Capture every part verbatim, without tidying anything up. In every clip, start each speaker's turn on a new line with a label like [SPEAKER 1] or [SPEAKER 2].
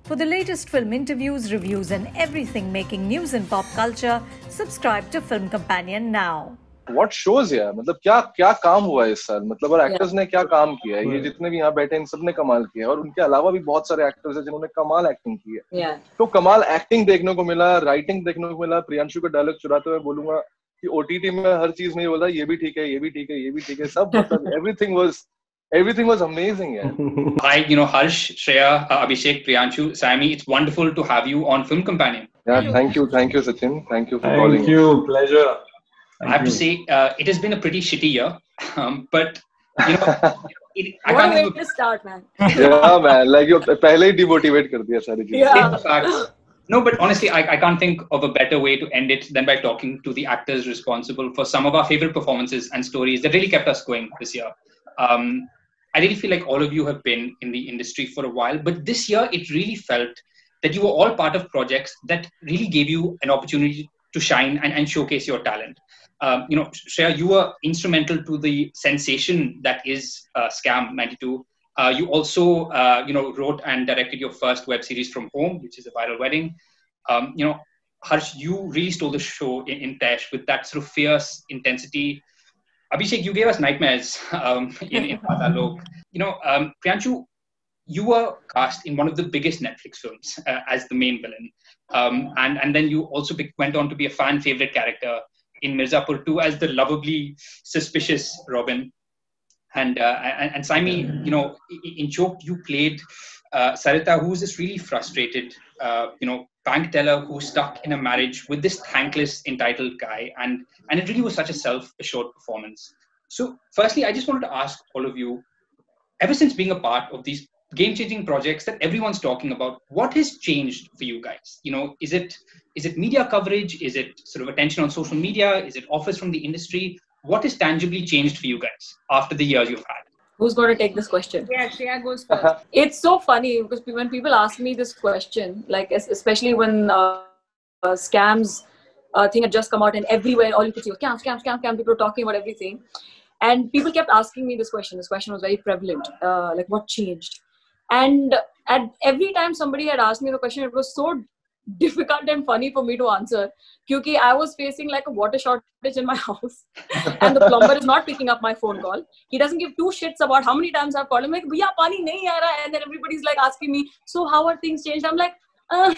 [SPEAKER 1] For the latest film interviews, reviews and everything making news in pop culture, subscribe to Film Companion now.
[SPEAKER 2] What shows यार, मतलब क्या क्या काम हुआ है इस साल, मतलब और एक्टर्स ने क्या काम किया है, ये जितने भी यहाँ बैठे हैं इन सब ने कमाल किया है और उनके अलावा भी बहुत सारे एक्टर्स हैं जिन्होंने कमाल एक्टिंग की है.
[SPEAKER 3] yeah.
[SPEAKER 2] तो कमाल एक्टिंग देखने को मिला, राइटिंग देखने को मिला. प्रियांशु का डायलॉग चुराते हुए बोलूंगा कि ओटीटी में हर चीज में ये बोला ये भी ठीक है, ये भी ठीक है, ये भी ठीक है, सब मतलब everything was everything was amazing. Yeah.
[SPEAKER 4] Hi, you know, Harsh, Shreya, uh, Abhishek, Priyanshu, Sammy, it's wonderful to have you on Film Companion.
[SPEAKER 2] Yeah, thank you, thank you, Sachin. Thank you for
[SPEAKER 5] thank
[SPEAKER 2] calling.
[SPEAKER 5] Thank you, pleasure.
[SPEAKER 4] Thank I have you. to say, uh, it has been a pretty shitty year, um, but you know, it, I
[SPEAKER 3] what
[SPEAKER 4] can't
[SPEAKER 3] a way
[SPEAKER 4] think
[SPEAKER 3] to start, man.
[SPEAKER 2] Yeah, man, like you पहले ही demotivate कर दिया सारी चीजें.
[SPEAKER 3] Yeah.
[SPEAKER 4] In fact, no, but honestly, I, I can't think of a better way to end it than by talking to the actors responsible for some of our favorite performances and stories that really kept us going this year. Um, I really feel like all of you have been in the industry for a while, but this year it really felt that you were all part of projects that really gave you an opportunity to shine and, and showcase your talent. Um, you know, Shreya, you were instrumental to the sensation that is uh, Scam ninety-two. Uh, you also, uh, you know, wrote and directed your first web series From Home, which is a viral wedding. Um, you know, Harsh, you really stole the show in, in Tesh with that sort of fierce intensity. Abhishek, you gave us nightmares um, in, in Patalok. You know, um, Priyanshu, you were cast in one of the biggest Netflix films uh, as the main villain. Um, and, and then you also pick, went on to be a fan favorite character in Mirzapur two as the lovably suspicious Robin. And, uh, and, and Saimi, you know, in Choked, you played uh, Sarita, who's this really frustrated, uh, you know, bank teller who's stuck in a marriage with this thankless, entitled guy. And, and it really was such a self-assured performance. So firstly, I just wanted to ask all of you, ever since being a part of these game-changing projects that everyone's talking about, what has changed for you guys? You know, is it is it media coverage? Is it sort of attention on social media? Is it offers from the industry? What has tangibly changed for you guys after the years you've had?
[SPEAKER 3] Who's going to take this question?
[SPEAKER 6] Yeah, Shreya goes first.
[SPEAKER 3] It's so funny because when people ask me this question, like especially when uh, uh, scams uh, thing had just come out and everywhere, all you could see was scam, scam, scam, scam. People were talking about everything. And people kept asking me this question. This question was very prevalent. Uh, like, what changed? And at every time somebody had asked me the question, it was so difficult and funny for me to answer. Because I was facing like a water shortage in my house. And the plumber is not picking up my phone call. He doesn't give two shits about how many times I've called him. Like, bhaiya, pani nahi aa raha. And then everybody's like asking me, so how are things changed? I'm like, uh,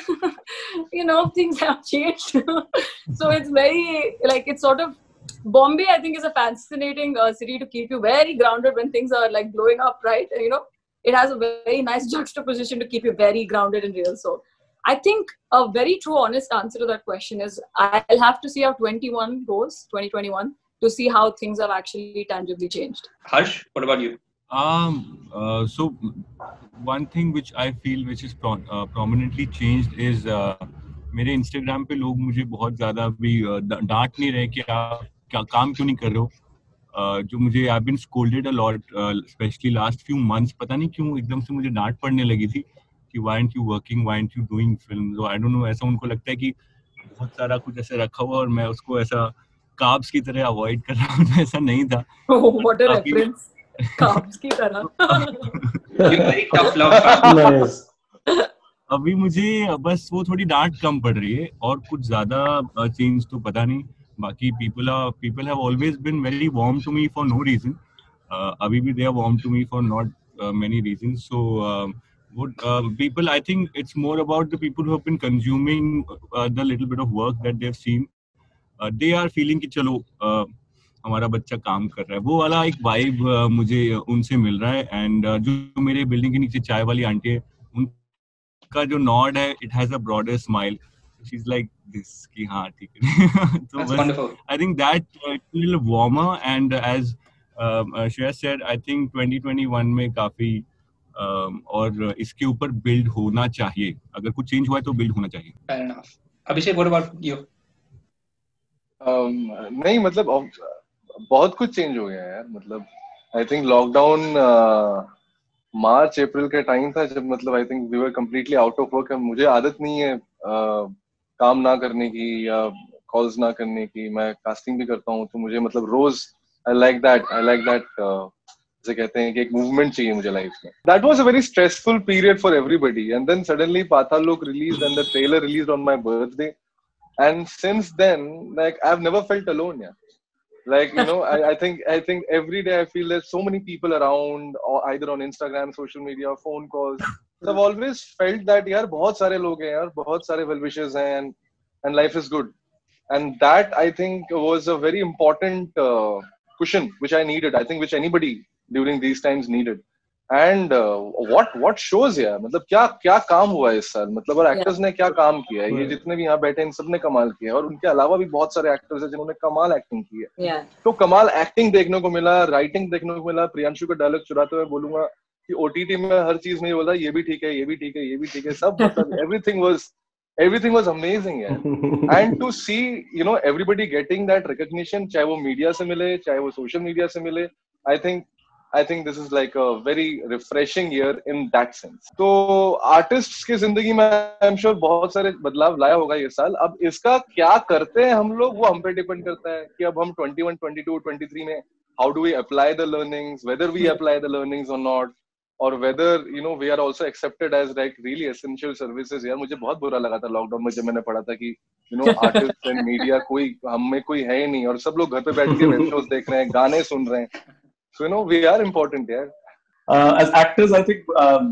[SPEAKER 3] you know, things have changed. So it's very, like, it's sort of, Bombay, I think, is a fascinating uh, city to keep you very grounded when things are like blowing up, right? You know, it has a very nice juxtaposition to keep you very grounded and real. So I think a very true, honest answer to that question is I'll have to see how twenty-one goes, twenty twenty-one, to see how things have actually tangibly changed.
[SPEAKER 4] Harsh, what about you?
[SPEAKER 5] Um. Uh, so one thing which I feel which is pro- uh, prominently changed is uh, मेरे Instagram पे लोग मुझे बहुत ज़्यादा भी डांट नहीं रहे कि आप क्या काम क्यों नहीं कर रहे हो. Uh, जो मुझे I've been scolded a lot, uh, especially last few months. पता नहीं क्यों एकदम से मुझे डांट पड़ने लगी थी कि why aren't you working, why aren't you doing films? So I don't know, ऐसा उनको लगता है कि बहुत सारा कुछ ऐसे रखा हुआ और मैं उसको ऐसा carbs की तरह avoid कर रहा हूँ. ऐसा नहीं था.
[SPEAKER 3] Oh, what a reference. Carbs की तरह.
[SPEAKER 4] You're very tough love.
[SPEAKER 5] Nice. अभी मुझे बस वो थोड़ी डांट कम पड़ रही है और कुछ ज़्यादा चेंज तो पता नहीं. बाकी people are people have always been very warm to me for no reason. Uh, अभी भी they are warm to me for not uh, many reasons. So um, would uh, people, I think it's more about the people who have been consuming uh, the little bit of work that they've seen. Uh, they are feeling कि चलो uh, हमारा बच्चा काम कर रहा है. वो वाला एक vibe uh, मुझे उनसे मिल रहा है. And uh, जो मेरे बिल्डिंग के नीचे चाय वाली आंटी है, उनका जो nod है, it has a broader smile. She's like this कि हाँ ठीक है. So
[SPEAKER 4] That's
[SPEAKER 5] बस,
[SPEAKER 4] wonderful.
[SPEAKER 5] I think that uh, a little warmer, and uh, as uh, uh, Shreya said, I think twenty twenty-one में काफी um, और इसके ऊपर build होना चाहिए. अगर कुछ change हुआ है तो build होना चाहिए.
[SPEAKER 4] Fair enough. Abhishek, what about you?
[SPEAKER 2] um, नहीं मतलब बहुत कुछ चेंज हो गया है यार. मतलब आई थिंक लॉकडाउन मार्च अप्रैल का टाइम था जब मतलब I think we were completely out of work. मुझे आदत नहीं है uh, काम ना करने की या कॉल्स ना करने की. मैं कास्टिंग भी करता हूँ तो मुझे मतलब रोज I like that I like that जैसे कहते हैं कि एक मूवमेंट चाहिए मुझे लाइफ में. That was a very stressful period for everybody, and then suddenly Paatal Lok released and the trailer released on my birthday, and since then, like I've never felt alone. Yeah, like you know, I, I think I think every day I feel there's so many people around, or either on Instagram, social media, phone calls. So I've always felt that यार बहुत सारे लोग हैं यार, बहुत सारे well wishers हैं, and and life is good, and that I think was a very important uh, cushion which I needed. I think which anybody during these times needed. And uh, what what shows यार, मतलब क्या क्या काम हुआ है इस साल, मतलब और एक्टर्स ने क्या काम किया है, ये जितने भी यहाँ बैठे हैं इन सब ने कमाल किया है, और उनके अलावा भी बहुत सारे एक्टर्स हैं जिन्होंने कमाल एक्टिंग की है.
[SPEAKER 3] Yeah.
[SPEAKER 2] तो कमाल एक्टिंग देखने को मिला, राइटिंग देखने को मिला. प्रियांशु का डायलॉग चुराते हुए बोलूंगा कि ओटीटी में हर चीज में ये बोला ये भी ठीक है, ये भी ठीक है, ये भी ठीक है, सब मतलब everything was everything was amazing. Yeah. And to see, you know, everybody getting that recognition, चाहे वो मीडिया से मिले, चाहे वो सोशल मीडिया से मिले, I think I think this is like a very refreshing year in that sense. तो artists की जिंदगी में आई एम श्योर बहुत सारे बदलाव लाया होगा ये साल. अब इसका क्या करते हैं हम लोग वो हम पे डिपेंड करता है कि अब हम twenty-one, twenty-two, twenty-three में how do we apply the learnings, whether we apply the learnings or not, or whether you know we are also accepted as like really essential services. यार मुझे बहुत बुरा लगा था लॉकडाउन में जब मैंने पढ़ा था कि you know artist and media कोई हम में कोई है ही नहीं, और सब लोग घर पे बैठ के वेब शोज देख रहे हैं, गाने सुन रहे हैं. So you know we are important. Yeah.
[SPEAKER 6] Uh, as actors, I think um,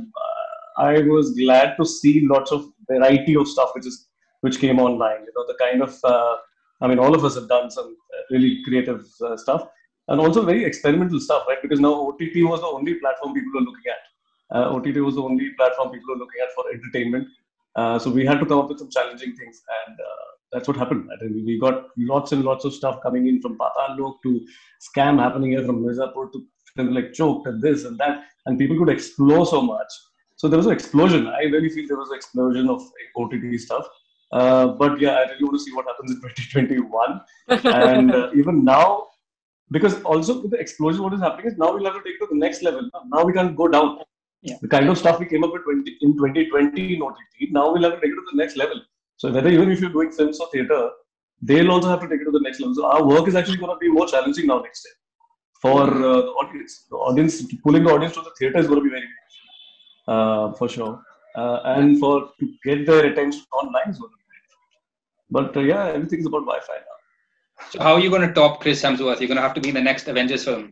[SPEAKER 6] I was glad to see lots of variety of stuff which is which came online. You know, the kind of uh, I mean, all of us have done some really creative uh, stuff. And also very experimental stuff, right? Because now O T T was the only platform people were looking at. Uh, O T T was the only platform people were looking at for entertainment. Uh, so we had to come up with some challenging things, and uh, that's what happened. I think we got lots and lots of stuff coming in, from Paatal Lok to Scam happening here, from Mirzapur to films like Choked and this and that, and people could explore so much. So there was an explosion. I really feel there was an explosion of O T T stuff. Uh, but yeah, I really want to see what happens in twenty twenty-one. And uh, even now, because also with the explosion, what is happening is now we'll have to take it to the next level. Now we can't go down.
[SPEAKER 4] Yeah.
[SPEAKER 6] The kind of stuff we came up with twenty, in twenty twenty in O T T, now we'll have to take it to the next level. So whether even if you're doing films or theatre, they'll also have to take it to the next level. So our work is actually going to be more challenging now next year for uh, the audience. The audience, pulling the audience to the theatre is going to be very big, uh, for sure. Uh, and for to get their attention online is going to be big. But uh, yeah, everything's about Wi-Fi now.
[SPEAKER 4] So how are you going to top Chris Hemsworth? You're going to have to be in the next Avengers film.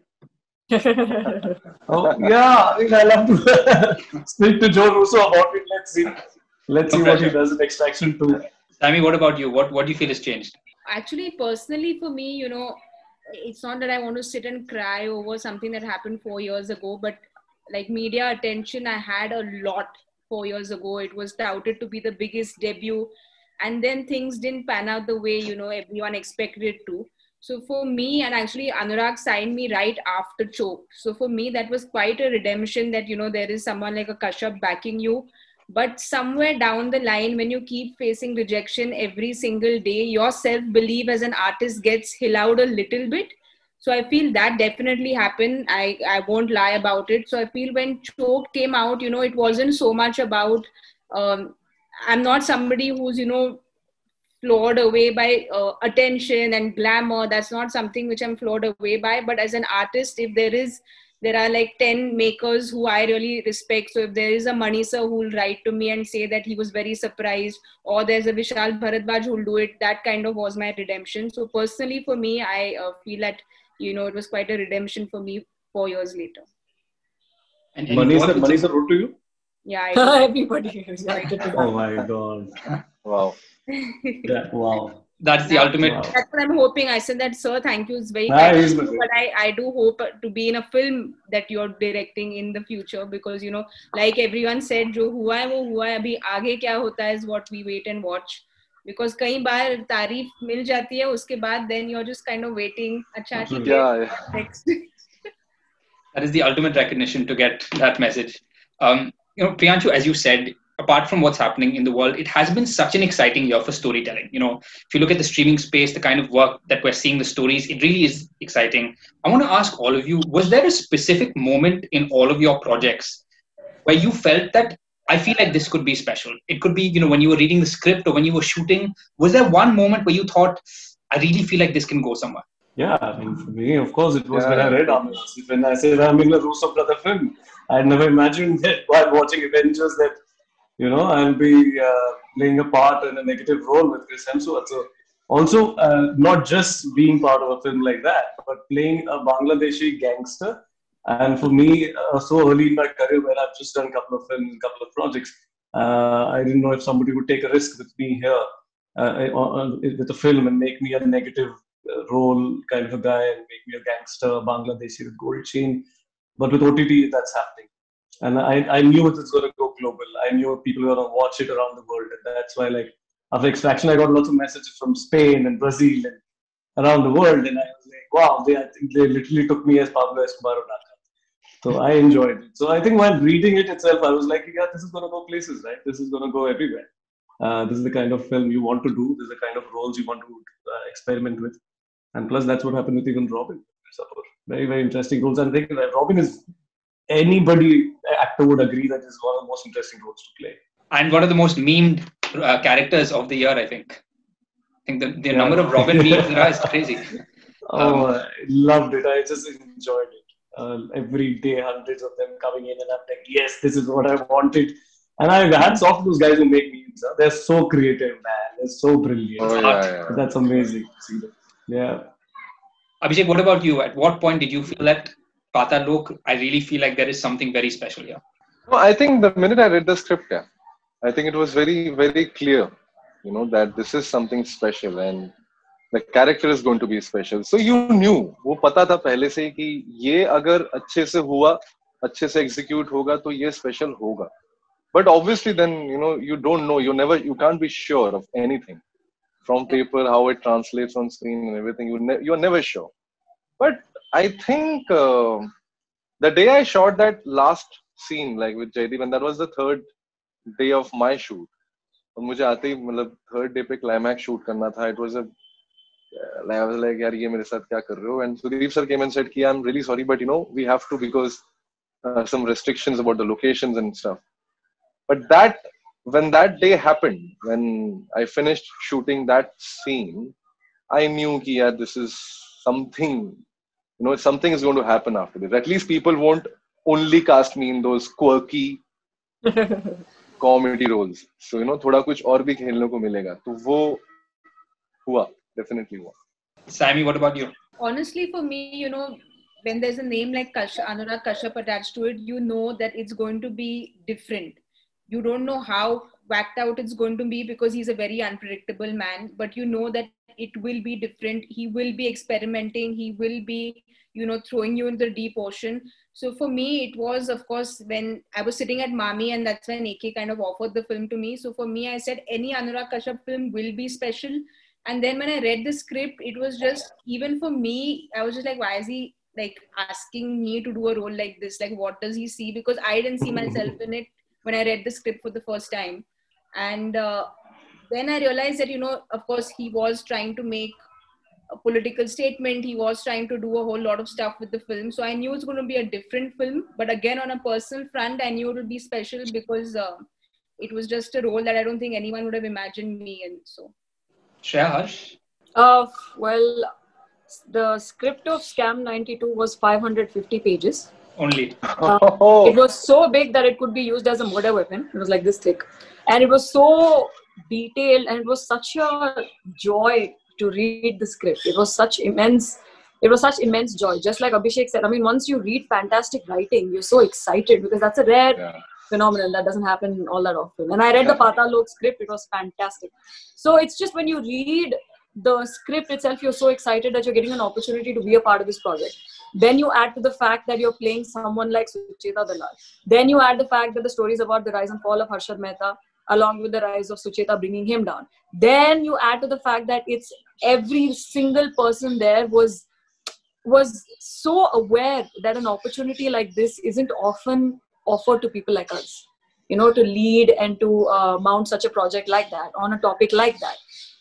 [SPEAKER 6] Oh yeah, I think I'll have to speak to Joe Russo about it. Let's see. Let's see
[SPEAKER 4] No
[SPEAKER 6] what he
[SPEAKER 4] pressure.
[SPEAKER 6] does in Extraction two.
[SPEAKER 4] Sammy, what about you? What what do you feel has changed?
[SPEAKER 7] Actually, personally for me, you know, it's not that I want to sit and cry over something that happened four years ago, but like media attention, I had a lot four years ago. It was touted to be the biggest debut, and then things didn't pan out the way, you know, everyone expected it to. So for me, and actually Anurag signed me right after Choked. So for me, that was quite a redemption that, you know, there is someone like a Kashyap backing you. But somewhere down the line, when you keep facing rejection every single day, your self-belief as an artist gets hillowed a little bit. So I feel that definitely happened. I, I won't lie about it. So I feel when Choked came out, you know, it wasn't so much about, um, I'm not somebody who's, you know, floored away by uh, attention and glamour. That's not something which I'm floored away by. But as an artist, if there is, there are like ten makers who I really respect. So if there is a Manisa who will write to me and say that he was very surprised, or there's a Vishal Bharadwaj who will do it, that kind of was my redemption. So personally for me, I uh, feel that, you know, it was quite a redemption for me four years later.
[SPEAKER 4] And, and
[SPEAKER 6] Manisa,
[SPEAKER 4] what would
[SPEAKER 6] Manisa wrote to you?
[SPEAKER 7] Yeah, I do.
[SPEAKER 3] Everybody is reacted to
[SPEAKER 6] Oh
[SPEAKER 3] that.
[SPEAKER 6] my God.
[SPEAKER 2] Wow.
[SPEAKER 6] Yeah, wow.
[SPEAKER 4] That's the
[SPEAKER 7] Now,
[SPEAKER 4] ultimate.
[SPEAKER 6] Wow.
[SPEAKER 7] That's what I'm hoping. I said that, sir, thank you. It's very
[SPEAKER 6] Ah,
[SPEAKER 7] kind of
[SPEAKER 6] he's
[SPEAKER 7] you,
[SPEAKER 6] my
[SPEAKER 7] but I, I do hope to be in a film that you're directing in the future, because, you know, like everyone said, jo hua hai, wo hua hai. Abhi aage kya hota hai is what we wait and watch. Because कई बार तारीफ मिल जाती है, उसके बाद then you're just kind of waiting. अच्छा ठीक है,
[SPEAKER 2] Yeah, yeah.
[SPEAKER 7] next.
[SPEAKER 4] That is the ultimate recognition to get that message. Um, you know, Priyanshu, as you said, apart from what's happening in the world, it has been such an exciting year for storytelling. You know, if you look at the streaming space, the kind of work that we're seeing, the stories, it really is exciting. I want to ask all of you, was there a specific moment in all of your projects where you felt that I feel like this could be special? It could be, you know, when you were reading the script or when you were shooting. Was there one moment where you thought, I really feel like this can go somewhere?
[SPEAKER 6] Yeah, I mean, for me, of course, it was
[SPEAKER 2] Yeah,
[SPEAKER 6] when I
[SPEAKER 2] yeah.
[SPEAKER 6] read Amir Asif, when I said I'm in a Russo brother film. I never imagined that while watching Avengers that, you know, I'll be uh, playing a part in a negative role with Chris Hemsworth. So also, uh, not just being part of a film like that, but playing a Bangladeshi gangster. And for me, uh, so early in my career, where I've just done a couple of films, a couple of projects, uh, I didn't know if somebody would take a risk with me here uh, uh, with a film and make me a negative uh, role kind of a guy and make me a gangster Bangladeshi with gold chain. But with O T T, that's happening. And I, I knew it was going to go global. I knew people were going to watch it around the world. And that's why, like, after Extraction, I got lots of messages from Spain and Brazil and around the world. And I was like, wow, they, I think they literally took me as Pablo Escobar or Naka. So I enjoyed it. So I think while reading it itself, I was like, yeah, this is going to go places, right? This is going to go everywhere. Uh, this is the kind of film you want to do. This is the kind of roles you want to uh, experiment with. And plus, that's what happened with even Robin. Very, very interesting roles. And I think that Robin is, anybody, actor would agree that is one of the most interesting roles to play.
[SPEAKER 4] And one of the most memed uh, characters of the year, I think. I think the, the
[SPEAKER 6] Yeah.
[SPEAKER 4] number of Robin memes there are is crazy.
[SPEAKER 6] Oh,
[SPEAKER 4] Um,
[SPEAKER 6] I loved it. I just enjoyed it. Uh, every day, hundreds of them coming in, and I'm like, yes, this is what I wanted. And I hats off to those guys who make memes. Huh? They're so creative, man. They're so brilliant.
[SPEAKER 2] Oh yeah, yeah.
[SPEAKER 6] That's amazing to see them. Yeah.
[SPEAKER 4] Abhishek, what about you? At what point did you feel that Patal Lok, I really feel like there is something very special here?
[SPEAKER 2] No, I think the minute I read the script, yeah, I think it was very, very clear, you know, that this is something special and the character is going to be special. So you knew, वो पता था पहले से कि ये अगर अच्छे से हुआ, अच्छे से execute होगा तो ये special होगा. But obviously then, you know, you don't know, you never, you can't be sure of anything. From paper, how it translates on screen and everything, you ne- you're never sure. But I think uh, the day I shot that last scene, like with Jaideep, and that was the third day of my shoot. और मुझे आते ही मतलब third day पे climax shoot करना था. It was a, I was like, यार ये मेरे साथ क्या कर रहे हो? And Sudeep sir came and said कि I'm really sorry, but you know we have to because uh, some restrictions about the locations and stuff. But that when that day happened, when I finished shooting that scene, I knew कि यार this is something, you know, something is going to happen after this. At least people won't only cast me in those quirky comedy roles. So, you know, थोड़ा कुछ और भी खेलने को मिलेगा. तो वो हुआ, definitely हुआ.
[SPEAKER 4] Sammy, what about you?
[SPEAKER 7] Honestly, for me, you know, when there's a name like Kash- Anurag Kashyap attached to it, you know that it's going to be different. You don't know how whacked out it's going to be because he's a very unpredictable man, but you know that it will be different. He will be experimenting. He will be, you know, throwing you into the deep ocean. So for me, it was, of course, when I was sitting at Mami, and that's when A K kind of offered the film to me. So for me, I said, any Anurag Kashyap film will be special. And then when I read the script, it was just, even for me, I was just like, why is he like asking me to do a role like this? Like, what does he see? Because I didn't see myself in it when I read the script for the first time. And uh, then I realized that, you know, of course, he was trying to make a political statement. He was trying to do a whole lot of stuff with the film. So I knew it's going to be a different film. But again, on a personal front, I knew it would be special because uh, it was just a role that I don't think anyone would have imagined me in. So.
[SPEAKER 4] Shreya, Harsh?
[SPEAKER 3] Uh, well, the script of Scam ninety-two was five hundred fifty pages.
[SPEAKER 4] Only.
[SPEAKER 3] Uh, it was so big that it could be used as a murder weapon. It was like this thick. And it was so detailed, and it was such a joy to read the script. It was such immense, it was such immense joy. Just like Abhishek said, I mean, once you read fantastic writing, you're so excited because that's a rare
[SPEAKER 2] Yeah.
[SPEAKER 3] phenomenon that doesn't happen all that often. And I read the Patal Lok script, it was fantastic. So it's just when you read the script itself, you're so excited that you're getting an opportunity to be a part of this project. Then you add to the fact that you're playing someone like Sucheta Dalal. Then you add the fact that the story is about the rise and fall of Harshad Mehta, along with the rise of Sucheta bringing him down. Then you add to the fact that it's every single person there was was so aware that an opportunity like this isn't often offered to people like us, you know, to lead and to uh, mount such a project like that on a topic like that.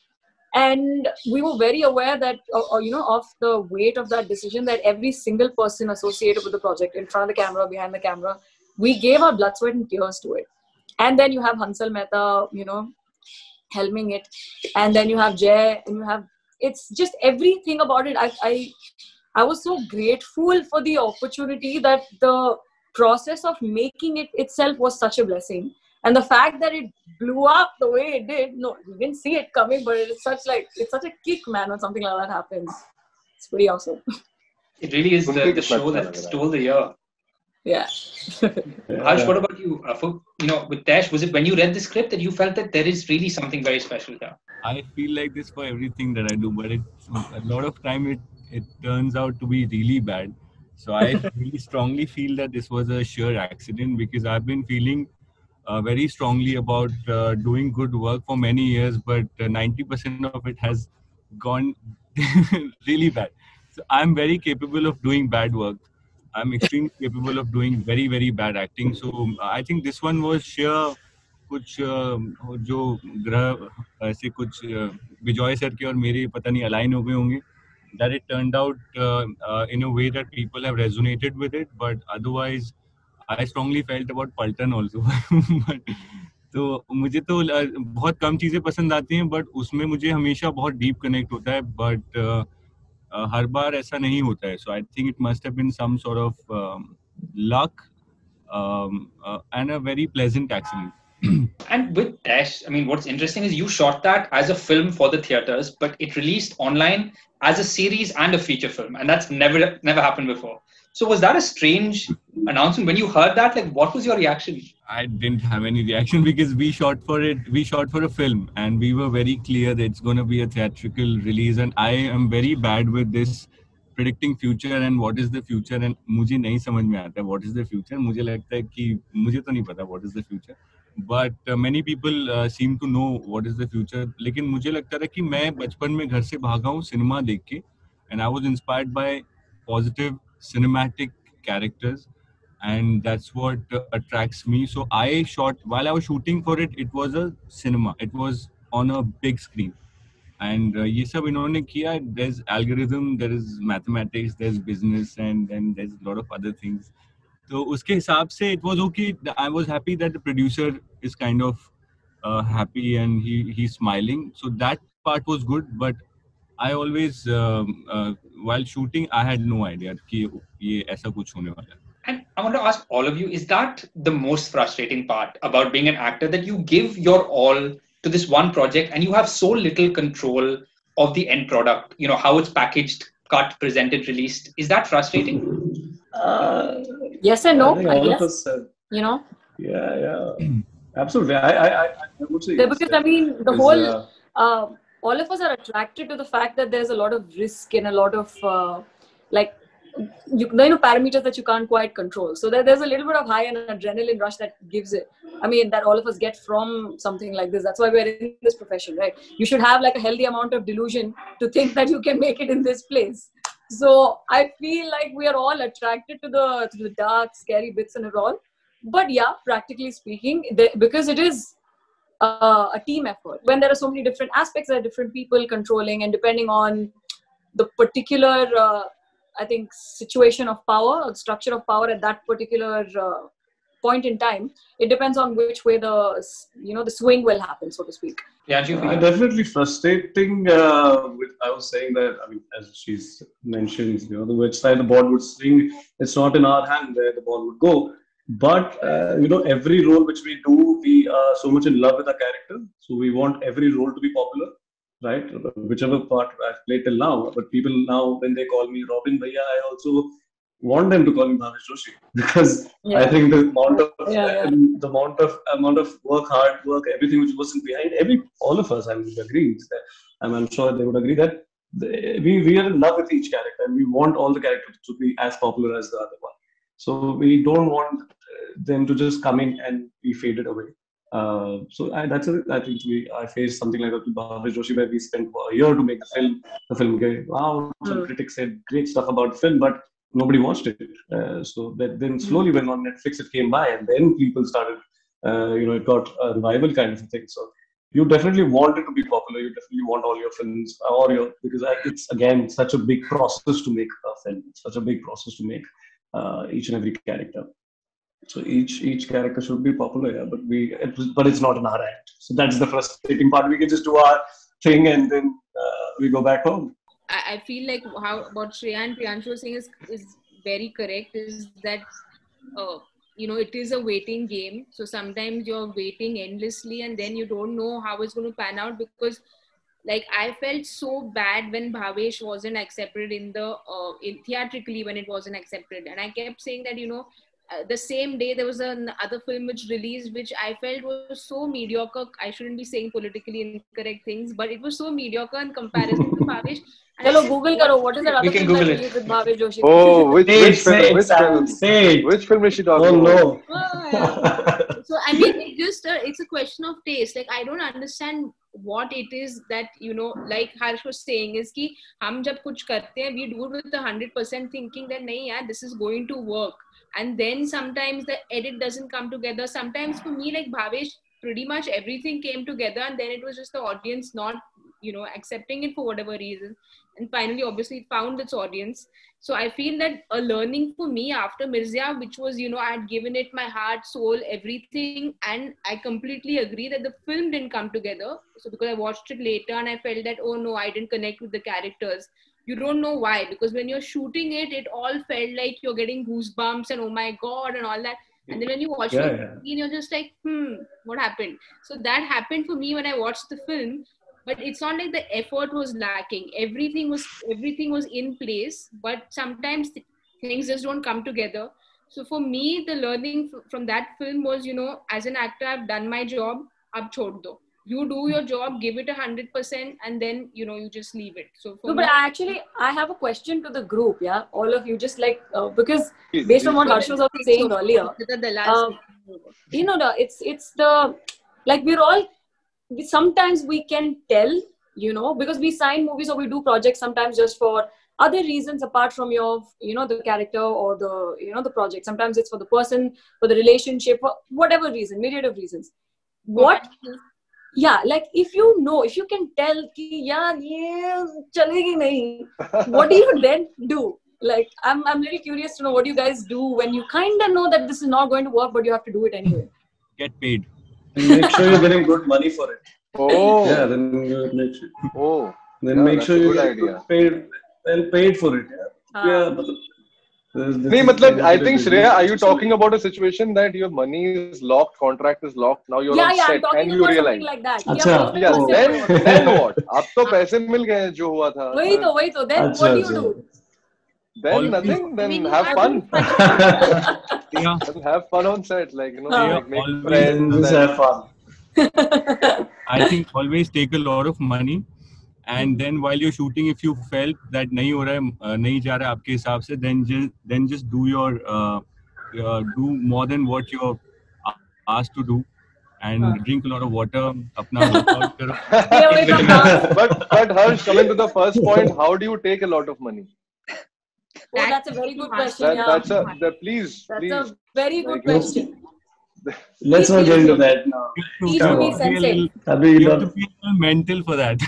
[SPEAKER 3] And we were very aware that, uh, you know, of the weight of that decision, that every single person associated with the project, in front of the camera, behind the camera, we gave our blood, sweat and tears to it. And then you have Hansal Mehta, you know, helming it. And then you have Jay, and you have it's just everything about it. I, I, I was so grateful for the opportunity that the process of making it itself was such a blessing. And the fact that it blew up the way it did, no, we didn't see it coming, but it's such like, it's such a kick, man, when something like that happens. It's pretty awesome.
[SPEAKER 4] It really is the, the show that stole the year.
[SPEAKER 3] Yeah.
[SPEAKER 4] Harsh, what about you? Uh, for, you know, with Dash, was it when you read the script that you felt that there is really something very special here?
[SPEAKER 5] I feel like this for everything that I do, but it, a lot of time it, it turns out to be really bad. So I really strongly feel that this was a sheer accident, because I've been feeling uh, very strongly about uh, doing good work for many years, but uh, ninety percent of it has gone really bad. So I'm very capable of doing bad work. I'm extremely capable of doing very, very bad acting. So I think this one was sheer कुछ जो ग्रह ऐसे कुछ विजय sir के और मेरे पता नहीं अलाइन हो गए होंगे, that it turned out uh, uh, in a way that people have resonated with it, but otherwise I strongly felt about Paltan also. but, तो मुझे तो बहुत कम चीजें पसंद आती हैं, but उसमें मुझे हमेशा बहुत deep connect होता है, but uh, uh, हर बार ऐसा नहीं होता है. So I think it must have been some sort of um, luck um, uh, and a very pleasant accident.
[SPEAKER 4] And with Dash, I mean, what's interesting is you shot that as a film for the theaters, but it released online as a series and a feature film, and that's never never happened before. So was that a strange announcement when you heard that? Like, what was your reaction?
[SPEAKER 5] I didn't have any reaction because we shot for it. We shot for a film, and we were very clear that it's going to be a theatrical release. And I am very bad with this predicting future and what is the future. And मुझे नहीं समझ में आता what is the future. मुझे लगता है कि मुझे तो नहीं पता what is the future. But uh, many people uh, seem to know what is the future. लेकिन मुझे लगता था कि मैं बचपन में घर से भागा हूँ सिनेमा देख के, and I was inspired by positive cinematic characters, and that's what uh, attracts me. So I shot, while I was shooting for it, it was a cinema. It was on a big screen. And uh, ये सब इन्होंने किया. There's algorithm, there is mathematics, there's business, and then there's a lot of other things. So उसके हिसाब से it was okay. I was happy that the producer is kind of uh, happy and he he's smiling. So that part was good. But I always um, uh, while shooting I had no idea कि ये ऐसा कुछ होने वाला है.
[SPEAKER 4] And I want to ask all of you, is that the most frustrating part about being an actor, that you give your all to this one project and you have so little control of the end product? You know, how it's packaged, cut, presented, released. Is that frustrating?
[SPEAKER 3] Uh, yes and no.
[SPEAKER 6] I, I guess.
[SPEAKER 3] Us, uh, you know.
[SPEAKER 6] Yeah, yeah, absolutely. I, I, I, I would say
[SPEAKER 3] because yes, I mean the whole, uh, uh, all of us are attracted to the fact that there's a lot of risk and a lot of uh, like, you, you know, parameters that you can't quite control. So there, there's a little bit of high and adrenaline rush that gives it. I mean, that all of us get from something like this. That's why we're in this profession, right? You should have like a healthy amount of delusion to think that you can make it in this place. So I feel like we are all attracted to the to the dark, scary bits and it all. But yeah, practically speaking, they, because it is uh, a team effort. When there are so many different aspects, there are different people controlling, and depending on the particular, uh, I think, situation of power or structure of power at that particular uh, point in time, it depends on which way the you know the swing will happen, so to speak.
[SPEAKER 4] Yeah, you
[SPEAKER 6] uh, definitely frustrating. Uh, with, I was saying that, I mean, as she's mentioned, you know, the which side the ball would swing, it's not in our hand where the ball would go. But uh, you know, every role which we do, we are so much in love with our character, so we want every role to be popular, right? Whichever part I've played till now. But people now, when they call me Robin Bhaiya, I also want them to call me Bhavesh Joshi, because yeah. I think the amount of yeah, yeah. the amount of amount of work, hard work, everything which was behind every all of us, I mean, agree. I'm, I'm sure they would agree that they, we we are in love with each character, and we want all the characters to be as popular as the other one. So we don't want them to just come in and be faded away. Uh, so I, that's a, I think we I faced something like that with Bhavesh Joshi, where we spent a year to make the film. The film came out. Some mm. critics said great stuff about the film, but nobody watched it. Uh, so that then slowly, when on Netflix it came by, and then people started, uh, you know, it got a revival kind of a thing. So you definitely want it to be popular. You definitely want all your films, or your, because it's again such a big process to make a film. It's such a big process to make uh, each and every character. So each each character should be popular, yeah. But we, it was, but it's not in our hand. So that's the frustrating part. We can just do our thing, and then uh, we go back home.
[SPEAKER 7] I, I feel like how what Shreya and Priyanshu were saying is is very correct. Is that uh, you know, it is a waiting game. So sometimes you're waiting endlessly, and then you don't know how it's going to pan out. Because like I felt so bad when Bhavesh wasn't accepted in the uh, in theatrically when it wasn't accepted, and I kept saying that, you know, uh, the same day there was another film which released which I felt was so mediocre. I shouldn't be saying politically incorrect things, but it was so mediocre in comparison to Bhavesh. And I
[SPEAKER 3] Hello,
[SPEAKER 7] said,
[SPEAKER 3] Google karo. What is that
[SPEAKER 4] We
[SPEAKER 3] other
[SPEAKER 4] can
[SPEAKER 3] film that
[SPEAKER 4] Google it.
[SPEAKER 3] released with Bhavesh Joshi?
[SPEAKER 2] Oh, which
[SPEAKER 6] Say it,
[SPEAKER 2] which
[SPEAKER 6] say
[SPEAKER 2] film?
[SPEAKER 6] it,
[SPEAKER 2] Which
[SPEAKER 6] Sam,
[SPEAKER 2] film?
[SPEAKER 6] say it.
[SPEAKER 2] Which film is she talking
[SPEAKER 6] Oh
[SPEAKER 2] about?
[SPEAKER 6] no.
[SPEAKER 7] Oh, yeah. So I mean, it just uh, it's a question of taste. Like I don't understand what it is that, you know, like Harsh was saying is कि हम जब कुछ करते हैं, we do it with a hundred percent thinking that नहीं यार, this is going to work. And then sometimes the edit doesn't come together. Sometimes for me, like Bhavesh, pretty much everything came together, and then it was just the audience not, you know, accepting it for whatever reason. And finally, obviously, it found its audience. So I feel that a learning for me after Mirzya, which was, you know, I had given it my heart, soul, everything. And I completely agree that the film didn't come together. So because I watched it later and I felt that, oh no, I didn't connect with the characters. You don't know why, because when you're shooting it, it all felt like you're getting goosebumps and oh my God and all that. And then when you watch
[SPEAKER 6] Yeah,
[SPEAKER 7] it,
[SPEAKER 6] yeah.
[SPEAKER 7] you're just like, hmm, what happened? So that happened for me when I watched the film. But it's not like the effort was lacking. Everything was everything was in place, but sometimes th- things just don't come together. So for me, the learning f- from that film was, you know, as an actor, I've done my job. Ab chhod do. You do your job, give it a hundred percent, and then, you know, you just leave it. So for
[SPEAKER 3] No,
[SPEAKER 7] me,
[SPEAKER 3] but I actually, I have a question to the group, yeah, all of you, just like uh, because
[SPEAKER 2] Please,
[SPEAKER 3] based on
[SPEAKER 2] please
[SPEAKER 3] what
[SPEAKER 2] go
[SPEAKER 3] Harsh
[SPEAKER 2] ahead.
[SPEAKER 3] was also saying earlier,
[SPEAKER 7] the, the last
[SPEAKER 3] um, you know, the it's it's the like we're all we, sometimes we can tell, you know, because we sign movies or we do projects sometimes just for other reasons apart from your, you know, the character or the, you know, the project. Sometimes it's for the person, for the relationship, for whatever reason, myriad of reasons. What? Yeah, like if you know, if you can tell ki yaar ye chalegi nahi, what do you then do? Like I'm I'm really curious to know what you guys do when you kind of know that this is not going to work, but you have to do it anyway.
[SPEAKER 5] Get paid.
[SPEAKER 6] And make sure you're getting good money for it.
[SPEAKER 2] Oh,
[SPEAKER 6] Yeah, then you make sure,
[SPEAKER 2] oh,
[SPEAKER 6] then
[SPEAKER 2] yeah,
[SPEAKER 6] make
[SPEAKER 2] that's
[SPEAKER 6] sure
[SPEAKER 2] a
[SPEAKER 6] you
[SPEAKER 2] good
[SPEAKER 6] get
[SPEAKER 2] idea.
[SPEAKER 6] good paid and paid for it. Yeah,
[SPEAKER 3] हाँ.
[SPEAKER 6] yeah. But there's, this
[SPEAKER 2] नहीं
[SPEAKER 6] is
[SPEAKER 2] मतलब I
[SPEAKER 6] executive
[SPEAKER 2] think
[SPEAKER 6] business
[SPEAKER 2] Shreya, are you
[SPEAKER 6] also.
[SPEAKER 2] talking about a situation that your money is locked, contract is locked, now you're
[SPEAKER 3] Yeah,
[SPEAKER 2] on
[SPEAKER 3] yeah, I'm
[SPEAKER 2] set
[SPEAKER 3] talking
[SPEAKER 2] and you
[SPEAKER 3] about
[SPEAKER 2] realize.
[SPEAKER 3] something like that.
[SPEAKER 6] अच्छा,
[SPEAKER 3] Yeah, उसमें
[SPEAKER 2] Yeah,
[SPEAKER 3] फंसे
[SPEAKER 2] then
[SPEAKER 3] हुए हो.
[SPEAKER 2] then what? अब तो पैसे मिल गए हैं जो हुआ था.
[SPEAKER 3] वही तो वही तो. Then
[SPEAKER 6] अच्छा,
[SPEAKER 3] what do you
[SPEAKER 6] अच्छा.
[SPEAKER 3] do?
[SPEAKER 2] Then
[SPEAKER 5] Always-
[SPEAKER 2] nothing.
[SPEAKER 7] I
[SPEAKER 2] Then
[SPEAKER 7] mean, you
[SPEAKER 2] have
[SPEAKER 7] can't
[SPEAKER 2] fun.
[SPEAKER 7] do
[SPEAKER 5] Yeah,
[SPEAKER 2] Then have fun on set, like you know,
[SPEAKER 3] हाँ.
[SPEAKER 2] like make
[SPEAKER 5] Always
[SPEAKER 2] friends.
[SPEAKER 6] Then just
[SPEAKER 2] and-
[SPEAKER 6] have fun.
[SPEAKER 5] I think always take a lot of money, and then while you're shooting, if you felt that नहीं हो रहा है, uh, नहीं जा रहा है आपके हिसाब से, then just then just do your uh, uh, do more than what you're asked to do, and
[SPEAKER 3] हाँ.
[SPEAKER 5] drink a lot of water. अपना workout करो.
[SPEAKER 3] Stay away from cars.
[SPEAKER 2] but but Harsh, coming to the first point, how do you take a lot of money?
[SPEAKER 3] Oh, that's a very good question.
[SPEAKER 2] That
[SPEAKER 3] Yeah,
[SPEAKER 2] that's a that, please
[SPEAKER 3] that's
[SPEAKER 2] please.
[SPEAKER 3] a very good
[SPEAKER 2] Like,
[SPEAKER 3] question.
[SPEAKER 6] Let's not get into that now.
[SPEAKER 3] Teach
[SPEAKER 6] Come
[SPEAKER 3] me,
[SPEAKER 6] on.
[SPEAKER 3] sensei.
[SPEAKER 6] अभी
[SPEAKER 5] You have to
[SPEAKER 6] इधर-
[SPEAKER 5] be a little mental for that.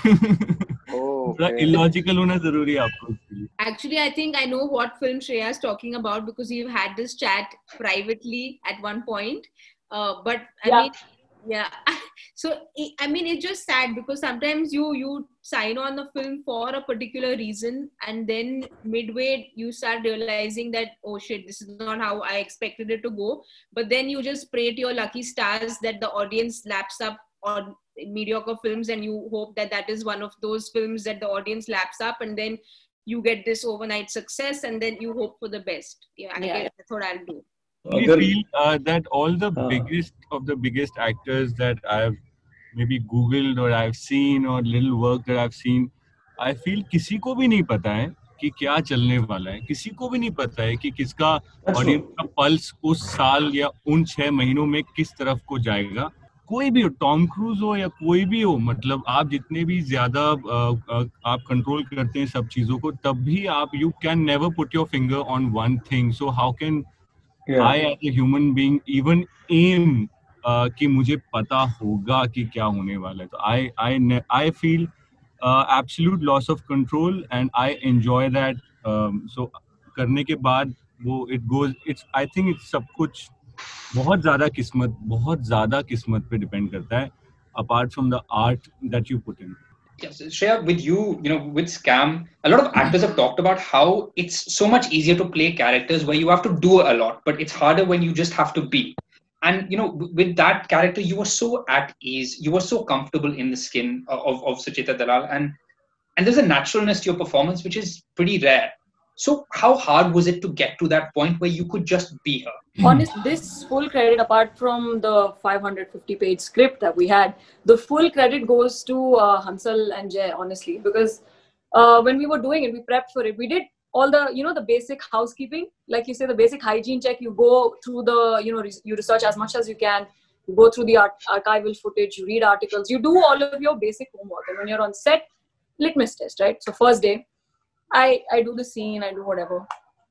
[SPEAKER 2] Oh,
[SPEAKER 5] थोड़ा
[SPEAKER 2] okay.
[SPEAKER 5] illogical होना जरूरी है आपको उसके लिए.
[SPEAKER 7] Actually, I think I know what film Shreya is talking about because we've had this chat privately at one point. Uh, but I
[SPEAKER 3] Yeah.
[SPEAKER 7] mean, yeah. So I- I mean, it's just sad because sometimes you you sign on the film for a particular reason, and then midway you start realizing that, oh shit, this is not how I expected it to go. But then you just pray to your lucky stars that the audience laps up on mediocre films, and you hope that that is one of those films that the audience laps up, and then you get this overnight success, and then you hope for the best. Yeah, I
[SPEAKER 3] Yeah.
[SPEAKER 7] guess that's what I'll do.
[SPEAKER 5] I
[SPEAKER 6] अगर-
[SPEAKER 5] feel uh, that all the
[SPEAKER 6] हाँ.
[SPEAKER 5] biggest of the biggest actors that I've maybe Googled or I've seen or little work that I've seen, I feel किसी को भी नहीं पता है कि क्या चलने वाला है. किसी को भी नहीं पता है कि किसका
[SPEAKER 6] That's
[SPEAKER 5] ऑडियंस
[SPEAKER 6] true.
[SPEAKER 5] का पल्स उस साल या उन छह महीनों में किस तरफ को जाएगा. कोई भी हो, टॉम क्रूज हो या कोई भी हो, मतलब आप जितने भी ज्यादा uh, uh, आप कंट्रोल करते हैं सब चीजों को, तब भी आप you can never put your finger on one thing. So how can
[SPEAKER 6] Yeah.
[SPEAKER 5] I as a human being even aim uh, कि मुझे पता होगा कि क्या होने वाला है. तो I I ne- I feel uh, absolute loss of control and I enjoy that. Um, so करने के बाद वो it goes it's I think it's सब कुछ बहुत ज़्यादा किस्मत बहुत ज़्यादा किस्मत पे डिपेंड करता है apart from the art that you put in.
[SPEAKER 4] Yes, Shreya, with you, you know, with Scam, a lot of actors have talked about how it's so much easier to play characters where you have to do a lot, but it's harder when you just have to be. And, you know, with that character, you were so at ease, you were so comfortable in the skin of, of Sucheta Dalal, and and there's a naturalness to your performance which is pretty rare. So how hard was it to get to that point where you could just be her?
[SPEAKER 3] Honest, this full credit, apart from the five hundred fifty page script that we had, the full credit goes to uh, Hansal and Jay, honestly, because uh, when we were doing it, we prepped for it. We did all the, you know, the basic housekeeping, like you say, the basic hygiene check. You go through the, you know, re- you research as much as you can. You go through the art- archival footage, you read articles, you do all of your basic homework. And when you're on set, litmus test, right? So first day, I, I do the scene, I do whatever.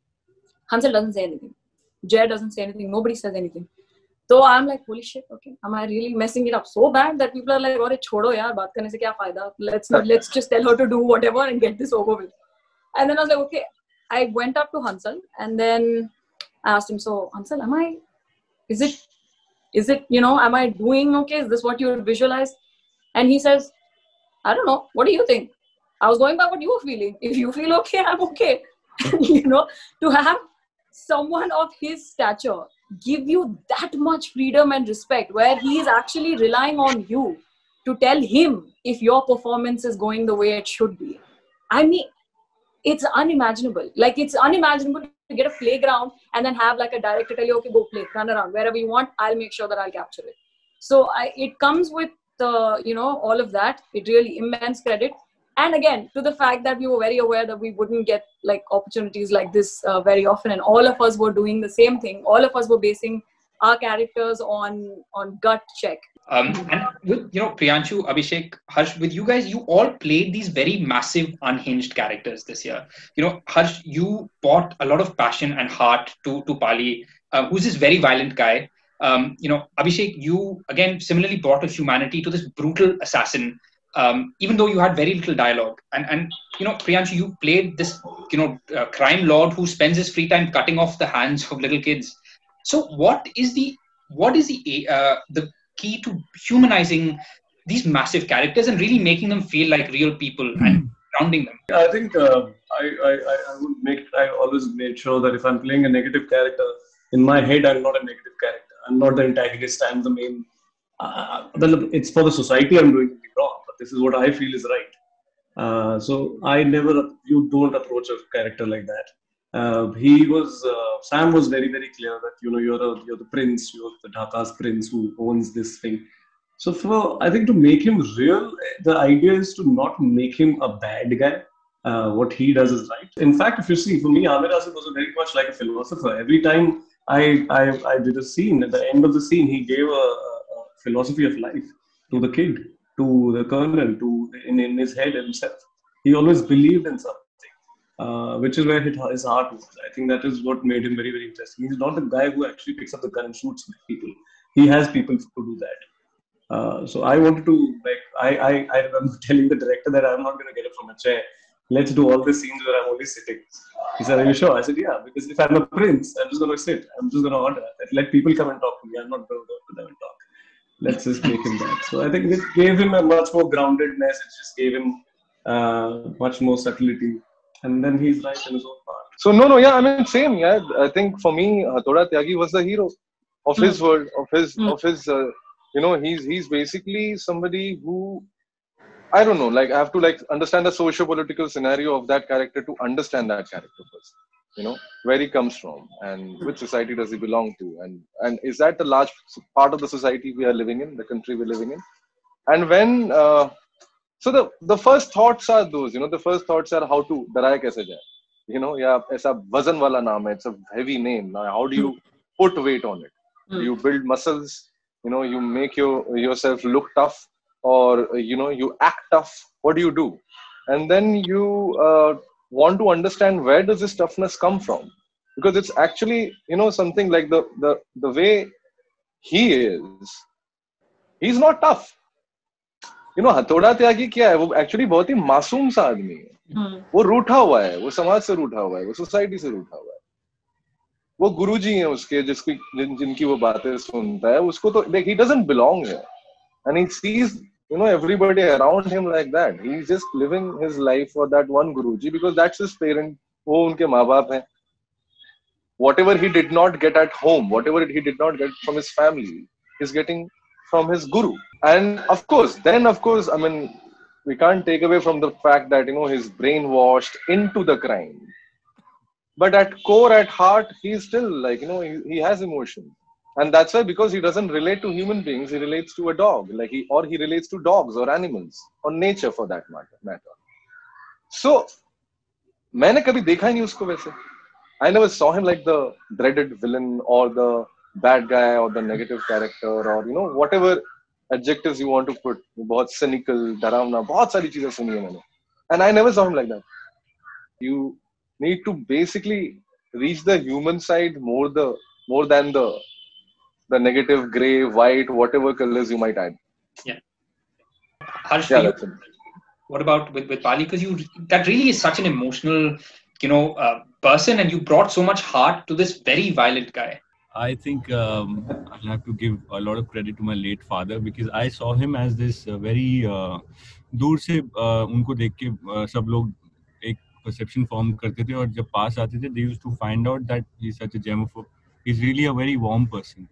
[SPEAKER 3] Hansal doesn't say anything. Jay doesn't say anything. Nobody says anything. So I'm like, holy shit, okay. Am I really messing it up so bad that people are like, "Aure chodo yaar, baat karne se kya fayda? Let's not, let's just tell her to do whatever and get this over with." And then I was like, okay. I went up to Hansal and then I asked him, so Hansal, am I, is it, is it, you know, am I doing okay? Is this what you visualize? And he says, I don't know. What do you think? I was going by what you were feeling. If you feel okay, I'm okay. You know, to have someone of his stature give you that much freedom and respect, where he is actually relying on you to tell him if your performance is going the way it should be. I mean, it's unimaginable. Like, it's unimaginable to get a playground and then have like a director tell you, okay, go play, run around, wherever you want. I'll make sure that I'll capture it. So I, it comes with, uh, you know, all of that. It really immense credit. And again, to the fact that we were very aware that we wouldn't get like opportunities like this uh, very often. And all of us were doing the same thing. All of us were basing our characters on, on gut check.
[SPEAKER 4] Um, and with, you know, Priyanshu, Abhishek, Harsh, with you guys, you all played these very massive, unhinged characters this year. You know, Harsh, you brought a lot of passion and heart to, to Pali, uh, who's this very violent guy. Um, you know, Abhishek, you, again, similarly brought a humanity to this brutal assassin. Um, even though you had very little dialogue. And, and you know, Priyanshu, you played this, you know, uh, crime lord who spends his free time cutting off the hands of little kids. So what is the, what is the, uh, the key to humanizing these massive characters and really making them feel like real people and grounding them?
[SPEAKER 6] I think uh, I, I, I would make, I always made sure that if I'm playing a negative character, in my head, I'm not a negative character. I'm not the antagonist. I'm the main, uh, well, it's for the society I'm doing it wrong. This is what I feel is right. Uh, so I never, you don't approach a character like that. Uh, he was, uh, Sam was very, very clear that, you know, you're, a, you're the prince, you're the Dhaka's prince who owns this thing. So for, I think to make him real, the idea is to not make him a bad guy. Uh, what he does is right. In fact, if you see, for me, Amir Asif was very much like a philosopher. Every time I, I, I did a scene, at the end of the scene, he gave a, a philosophy of life to the kid, to the colonel, to in, in his head himself. He always believed in something, uh, which is where his heart was. I think that is what made him very, very interesting. He's not the guy who actually picks up the gun and shoots people. He has people to do that. Uh, so I wanted to, like, I, I, I remember telling the director that I'm not going to get it from a chair. Let's do all the scenes where I'm only sitting. He said, are you sure? I said, yeah, because if I'm a prince, I'm just going to sit. I'm just going to order. Let people come and talk to me. I'm not going to go to them and talk. Let's just make him that. So I think it gave him a much more groundedness. It just gave him uh, much more subtlety. And then he's right in his own part.
[SPEAKER 2] So no, no, yeah, I mean, same, yeah. I think for me, Hathoda Tyagi was the hero of his mm. world, of his, mm. of his, uh, you know, he's, he's basically somebody who, I don't know, like I have to like understand the socio-political scenario of that character to understand that character first. You know, where he comes from and which society does he belong to, and and is that the large part of the society we are living in, the country we're living in. And when uh, so the the first thoughts are those, you know, the first thoughts are how to daraya kaise jaye, you know, yeah, aisa wazan wala naam hai, it's a heavy name. Now how do you put weight on it? Do you build muscles? You know, you make your yourself look tough, or you know, you act tough. What do you do? And then you uh, want to understand where does this toughness come from, because it's actually, you know, something like the the the way he is, he's not tough. You know, Hathoda Tyagi क्या है, वो actually बहुत ही मासूम सा आदमी है. वो रूठा हुआ है, वो समाज से रूठा हुआ है, वो सोसाइटी से रूठा हुआ है. वो गुरुजी हैं उसके, जिसकी जिन, जिनकी वो बातें सुनता है, उसको तो like he doesn't belong here, and he sees you know, everybody around him like that. He's just living his life for that one Guruji because that's his parent. वो उनके माँ बाप हैं. Whatever he did not get at home, whatever he did not get from his family, he's getting from his guru. And of course, then of course, I mean, we can't take away from the fact that, you know, he's brainwashed into the crime. But at core, at heart, he's still like, you know, he, he has emotion. And that's why, because he doesn't relate to human beings, he relates to a dog, like he, or he relates to dogs or animals or nature for that matter. matter. So, मैंने कभी देखा ही नहीं उसको वैसे. I never saw him like the dreaded villain or the bad guy or the negative character or, you know, whatever adjectives you want to put. बहुत cynical, डरावना, बहुत सारी चीजें सुनी है मैंने. And I never saw him like that. You need to basically reach the human side more the more than the the negative, grey, white, whatever colors you might add.
[SPEAKER 4] Yeah. Harsh,
[SPEAKER 2] yeah,
[SPEAKER 4] you,
[SPEAKER 2] that's it.
[SPEAKER 4] What about with, with Pali? Because you that really is such an emotional, you know, uh, person, and you brought so much heart to this very violent guy.
[SPEAKER 5] I think um, I'll have to give a lot of credit to my late father because I saw him as this uh, very uh, दूर से uh, उनको देख के uh, सब लोग एक perception form करते थे और जब पास आते थे they used to find out that he's such a germaphobe. He's really a very warm person.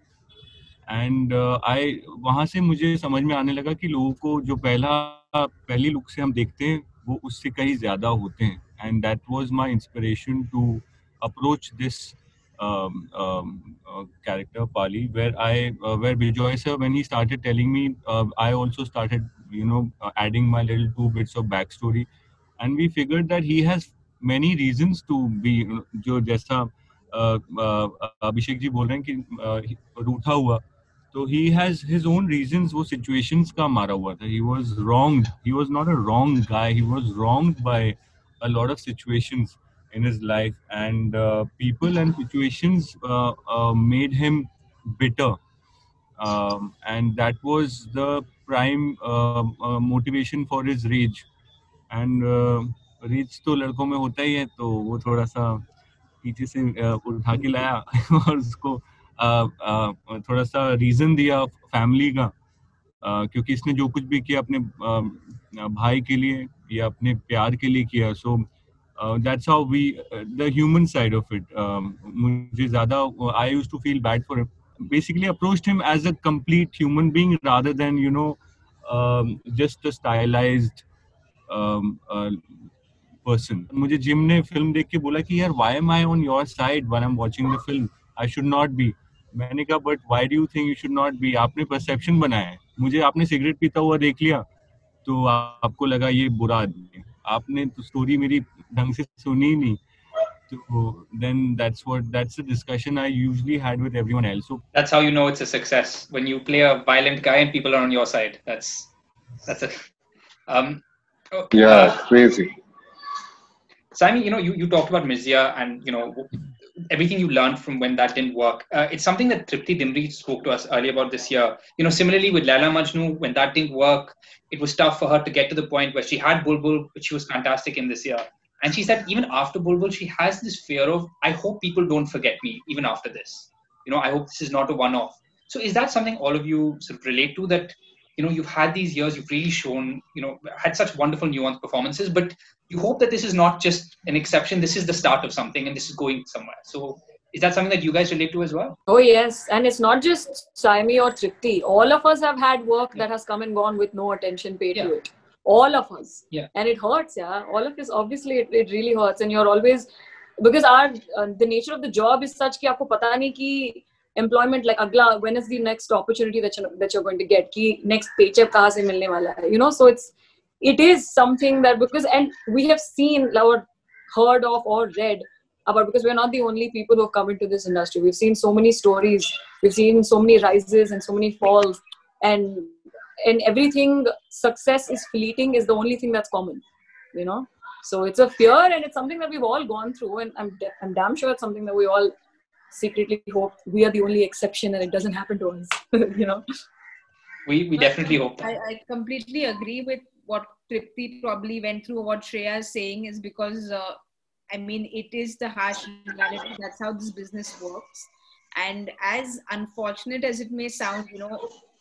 [SPEAKER 5] And uh, I वहाँ से मुझे समझ में आने लगा कि लोगों को जो पहला पहली लुक से हम देखते हैं वो उससे कहीं ज़्यादा होते हैं. And that was my inspiration to approach this um, um, uh, character Pali, where I, uh, where Bijoy sir, when he started telling me, uh, I also started, you know, uh, adding my little two bits of backstory, and we figured that he has many reasons to be, जो जैसा uh, uh, Abhishek ji बोल रहे हैं कि uh, रूठा हुआ, तो he has his own reasons. वो situations का मारा हुआ था. He was wronged. He was not a wrong guy. He was wronged by a lot of situations in his life, and uh, people and situations uh, uh, made him bitter, um, and that was the prime uh, uh, motivation for his rage. And uh, rage तो लड़कों में होता ही है, तो वो थोड़ा सा पीछे से uh, उठा के लाया और उसको uh, uh, थोड़ा सा रीजन दिया फैमिली का, uh, क्योंकि इसने जो कुछ भी किया अपने uh, भाई के लिए या अपने प्यार के लिए किया. So Uh, that's how we, uh, the human side of it. Um, मुझे ज़्यादा, I used to feel bad for him. Basically, approached him as a complete human being rather than, you know, um, just a stylized um, uh, person. मुझे Jim ने film देख के बोला कि यार, why am I on your side when I'm watching the film? I should not be. मैंने कहा, but why do you think you should not be? आपने perception बनाया है. मुझे आपने सिगरेट पीता हुआ देख लिया, तो आपको लगा ये बुरा आदमी है. आपने तो स्टोरी मेरी ढंग से सुनी नहीं. So then that's what that's the discussion I usually had with everyone else. So
[SPEAKER 4] that's how you know it's a success, when you play a violent guy and people are on your side. That's that's a um
[SPEAKER 2] yeah uh, crazy.
[SPEAKER 4] Simon, you know, you, you talked about Mizia and, you know, everything you learned from when that didn't work. Uh, it's something that Tripti Dimri spoke to us earlier about this year. You know, similarly with Laila Majnu, when that didn't work, it was tough for her to get to the point where she had Bulbul, but she was fantastic in this year. And she said even after Bulbul, she has this fear of, I hope people don't forget me even after this. You know, I hope this is not a one-off. So is that something all of you sort of relate to, that, you know, you've had these years, you've really shown, you know, had such wonderful nuanced performances, but you hope that this is not just an exception, this is the start of something and this is going somewhere. So is that something that you guys relate to as well?
[SPEAKER 3] Oh, yes. And it's not just Saimi or Tripti. All of us have had work that has come and gone with no attention paid
[SPEAKER 4] yeah.
[SPEAKER 3] to it. All of us.
[SPEAKER 4] Yeah.
[SPEAKER 3] And it hurts, yeah. All of this, obviously, it, it really hurts. And you're always, because our uh, the nature of the job is such कि आपको पता नहीं कि employment, like agla, when is the next opportunity that you're, that you're going to get, कि next paycheck कहाँ से मिलने वाला है, you know. So it's it is something that, because, and we have seen or heard of or read about, because we're not the only people who have come into this industry. We've seen so many stories, we've seen so many rises and so many falls, and and everything. Success is fleeting is the only thing that's common, you know. So it's a fear, and it's something that we've all gone through, and I'm I'm damn sure it's something that we all secretly hope we are the only exception and it doesn't happen to us. You know,
[SPEAKER 4] we we definitely hope that.
[SPEAKER 7] I, I completely agree with what Tripti probably went through. What Shreya is saying is because uh, I mean, it is the harsh reality. That's how this business works. And as unfortunate as it may sound, you know,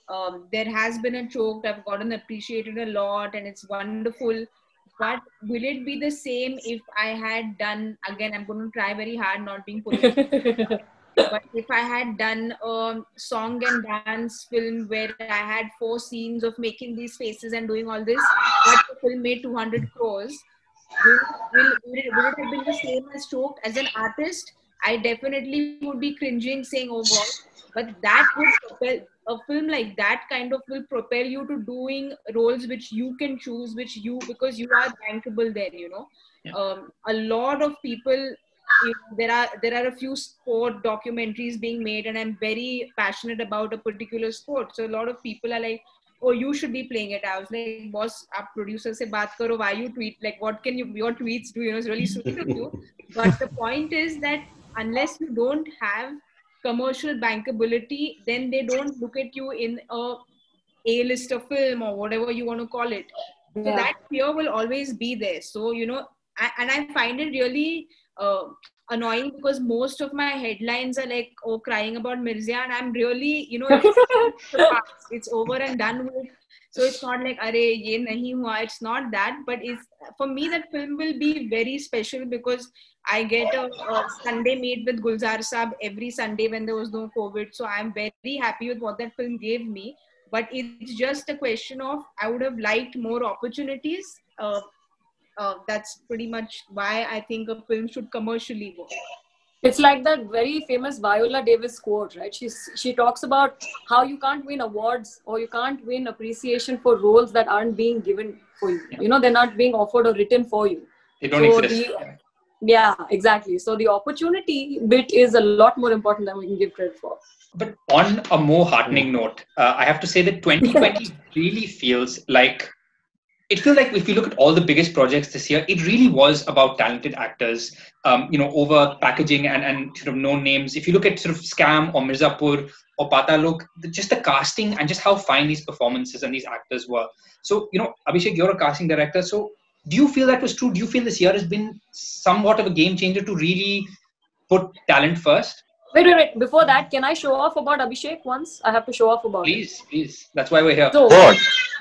[SPEAKER 7] Um, there has been a choke. I've gotten appreciated a lot, and it's wonderful. But will it be the same if I had done, again, I'm going to try very hard not being political, but if I had done a song and dance film where I had four scenes of making these faces and doing all this, but the film made two hundred crores, will, will, will, it, will it have been the same as Choked? As an artist, I definitely would be cringing saying, oh God, but that would propel, a film like that kind of will propel you to doing roles which you can choose, which you, because you are bankable there, you know.
[SPEAKER 4] Yeah.
[SPEAKER 7] Um, a lot of people, you know, there are there are a few sport documentaries being made, and I'm very passionate about a particular sport. So a lot of people are like, oh, you should be playing it. I was like, boss, aap producer se baat karo, why you tweet? Like, what can you, your tweets do? You know, it's really sweet of you. But the point is that unless you don't have commercial bankability, then they don't look at you in a A-lister film or whatever you want to call it. So
[SPEAKER 3] Yeah.
[SPEAKER 7] that fear will always be there. So, you know, I, and I find it really uh, annoying because most of my headlines are like, oh, crying about Mirzya, and I'm really, you know, it's, the past. It's over and done with. So it's not like, arey, ye nahi hua. It's not that, but it's, for me, that film will be very special because I get a, a Sunday meet with Gulzar Saab every Sunday when there was no COVID. So I'm very happy with what that film gave me. But it's just a question of, I would have liked more opportunities. Uh, uh, that's pretty much why I think a film should commercially work.
[SPEAKER 3] It's like that very famous Viola Davis quote, right? She's, she talks about how you can't win awards or you can't win appreciation for roles that aren't being given for you. You know, they're not being offered or written for you.
[SPEAKER 4] They don't
[SPEAKER 3] So
[SPEAKER 4] exist.
[SPEAKER 3] the- yeah, exactly. So the opportunity bit is a lot more important than we can give credit for.
[SPEAKER 4] But on a more heartening note, uh, I have to say that twenty twenty really feels like, it feels like if you look at all the biggest projects this year, it really was about talented actors, um, you know, over packaging and, and sort of known names. If you look at sort of Scam or Mirzapur or Patalok, the, just the casting and just how fine these performances and these actors were. So, you know, Abhishek, you're a casting director. So do you feel that was true? Do you feel this year has been somewhat of a game changer to really put talent first?
[SPEAKER 3] Wait, wait, wait. Before that, can I show off about Abhishek once? I have to show off about
[SPEAKER 4] Please, please. That's why we're here.
[SPEAKER 3] So,
[SPEAKER 2] What?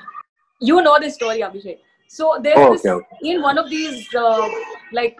[SPEAKER 3] you know this story, Abhishek. So there's
[SPEAKER 2] Oh,
[SPEAKER 3] this,
[SPEAKER 2] okay, okay.
[SPEAKER 3] in one of these uh, like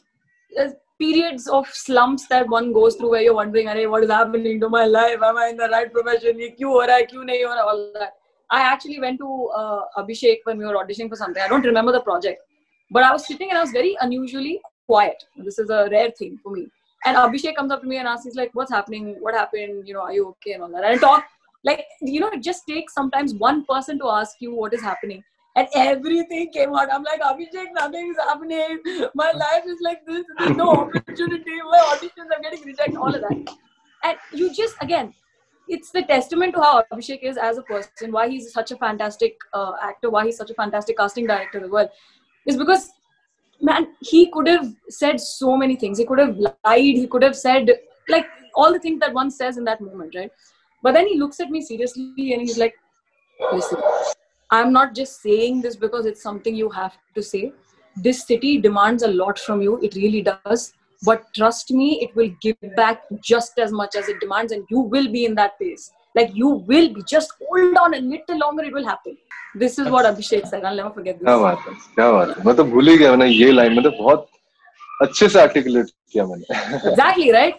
[SPEAKER 3] uh, periods of slumps that one goes through where you're wondering, Arey, what is happening to my life? Am I in the right profession? Ye kyun ho raha hai? Kyun nahi ho raha? All that. I actually went to uh, Abhishek when we were auditioning for something. I don't remember the project, but I was sitting and I was very unusually quiet. This is a rare thing for me. And Abhishek comes up to me and asks, he's like, what's happening? What happened? You know, are you okay? And all that. And I talk, like, you know, it just takes sometimes one person to ask you what is happening. And everything came out. I'm like, Abhishek, nothing is happening. My life is like this. There's no opportunity. My auditions are getting rejected. All of that. And you just, again, it's the testament to how Abhishek is as a person, why he's such a fantastic uh, actor, why he's such a fantastic casting director as well. Is because, man, he could have said so many things. He could have lied. He could have said, like, all the things that one says in that moment, right? But then he looks at me seriously and he's like, listen, I'm not just saying this because it's something you have to say. This city demands a lot from you. It really does. But trust me, it will give back just as much as it demands, and you will be in that pace. Like, you will be. Just hold on a little longer, it will happen. This is what Abhishek said. I'll never forget this.
[SPEAKER 2] क्या बात है, क्या बात है. मैं तो भूल ही गया मैंने ये लाइन. मतलब बहुत अच्छे से articulate किया मैंने.
[SPEAKER 3] Exactly, right?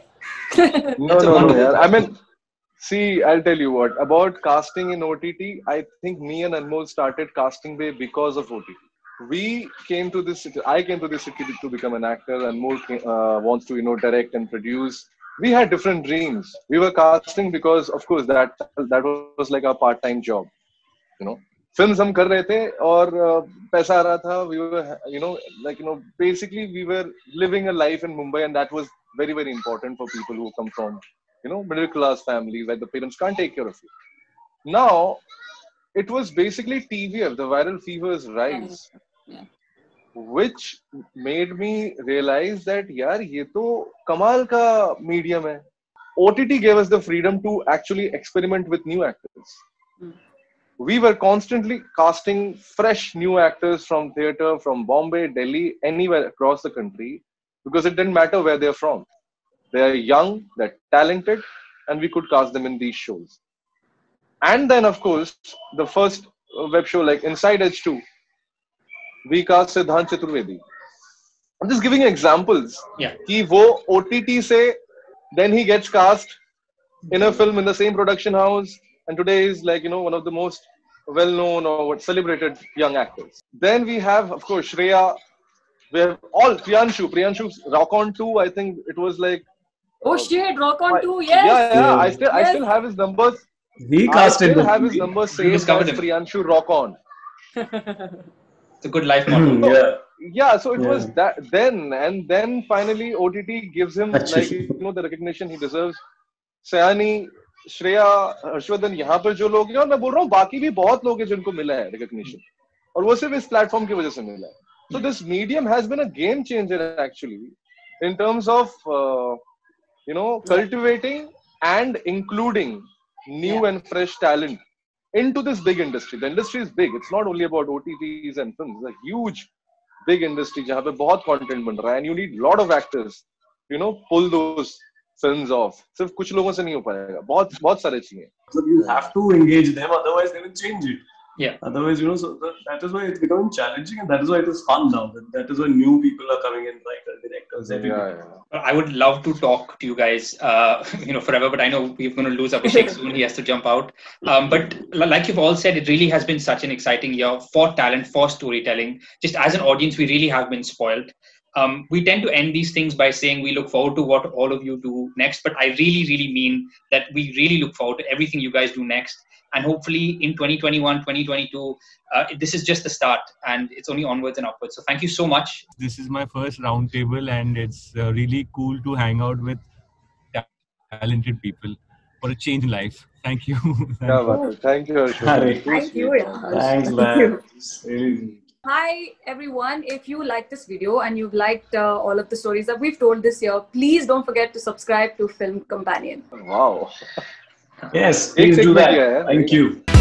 [SPEAKER 2] No, no, no, yaar. I mean, see, I'll tell you what about casting in O T T. I think me and Anmol started Casting Bay because of O T T. We came to this city. I came to this city to become an actor. Anmol uh, wants to, you know, direct and produce. We had different dreams. We were casting because, of course, that that was like our part-time job. You know, films हम कर रहे थे और पैसा आ रहा था. We were, you know, like you know, basically we were living a life in Mumbai, and that was very very important for people who come from, you know, middle class families where the parents can't take care of you. Now, it was basically T V F, the viral fever's rise,
[SPEAKER 3] Yeah.
[SPEAKER 2] which made me realize that, yaar, ye to kamal ka medium hai. O T T gave us the freedom to actually experiment with new actors.
[SPEAKER 3] Mm.
[SPEAKER 2] We were constantly casting fresh new actors from theatre, from Bombay, Delhi, anywhere across the country, because it didn't matter where they're from. They're young, they're talented, and we could cast them in these shows. And then, of course, the first web show like Inside Edge two, we cast Siddhant Chaturvedi. I'm just giving you examples.
[SPEAKER 4] Yeah.
[SPEAKER 2] Ki wo O T T say, then he gets cast in a film in the same production house, and today is like, you know, one of the most well-known or what celebrated young actors. Then we have, of course, Shreya. We have all Priyanshu. Priyanshu's Rock On two. I think it was like.
[SPEAKER 3] Oh
[SPEAKER 2] uh,
[SPEAKER 3] shit! Rock On
[SPEAKER 2] I-
[SPEAKER 3] two. Yes.
[SPEAKER 2] Yeah, yeah. I
[SPEAKER 6] Yes.
[SPEAKER 2] still, I
[SPEAKER 3] Yes.
[SPEAKER 2] still have his numbers.
[SPEAKER 6] We
[SPEAKER 2] I
[SPEAKER 6] casted
[SPEAKER 2] still
[SPEAKER 6] the
[SPEAKER 2] have his
[SPEAKER 6] movie.
[SPEAKER 2] numbers saved
[SPEAKER 4] discovered
[SPEAKER 2] as
[SPEAKER 4] him.
[SPEAKER 2] Priyanshu Rock On.
[SPEAKER 4] It's a good life motto.
[SPEAKER 6] yeah.
[SPEAKER 2] Yeah, so it
[SPEAKER 6] Yeah.
[SPEAKER 2] was that then, and then finally O T T gives him
[SPEAKER 6] Achha.
[SPEAKER 2] like, you know, the recognition he deserves. Sayani, Shreya, Harshvardhan, यहाँ पर जो लोग हैं, और मैं बोल रहा हूँ बाकी भी बहुत लोग हैं जिनको मिला है recognition, और वो सिर्फ इस platform की वजह से मिला है. So this medium has been a game changer actually in terms of uh, you know, cultivating and including new
[SPEAKER 3] Yeah.
[SPEAKER 2] and fresh talent into this big industry. The industry is big. It's not only about O T Ts and films. It's a huge, big industry जहाँ पे बहुत content बन रहा है, and you need lot of actors, you know, pull those films off. सिर्फ कुछ लोगों से नहीं हो पाएगा. बहुत बहुत सारे चाहिए.
[SPEAKER 6] So you have to engage them, otherwise they will change it.
[SPEAKER 4] Yeah.
[SPEAKER 6] Otherwise, you know, so that, that is why it's becoming challenging, and that is why it is fun now. That, that is why new people are coming in, writers, directors, everything.
[SPEAKER 2] Yeah, yeah.
[SPEAKER 4] I would love to talk to you guys, uh, you know, forever. But I know we're going to lose Abhishek soon. He has to jump out. Um, but l- like you've all said, it really has been such an exciting year for talent, for storytelling. Just as an audience, we really have been spoiled. Um, we tend to end these things by saying we look forward to what all of you do next. But I really, really mean that we really look forward to everything you guys do next. And hopefully in twenty twenty-one, twenty twenty-two, uh, this is just the start, and it's only onwards and upwards. So thank you so much.
[SPEAKER 5] This is my first roundtable, and it's uh, really cool to hang out with ta- talented people for a change in life. Thank you. Thank
[SPEAKER 2] क्या
[SPEAKER 5] you.
[SPEAKER 2] बात है. Thank you, Harshvardhan.
[SPEAKER 6] Harry.
[SPEAKER 2] Too
[SPEAKER 3] Thank
[SPEAKER 2] sweet.
[SPEAKER 3] you. Yash.
[SPEAKER 6] Thanks,
[SPEAKER 3] Thank
[SPEAKER 6] man.
[SPEAKER 3] you.
[SPEAKER 6] It's really-
[SPEAKER 3] Hi everyone, if you liked this video and you've liked uh, all of the stories that we've told this year, please don't forget to subscribe to Film Companion.
[SPEAKER 2] Wow.
[SPEAKER 6] Yes,
[SPEAKER 2] एक
[SPEAKER 6] please
[SPEAKER 2] से एक
[SPEAKER 6] do
[SPEAKER 2] में
[SPEAKER 6] that.
[SPEAKER 2] किया है.
[SPEAKER 6] Thank you.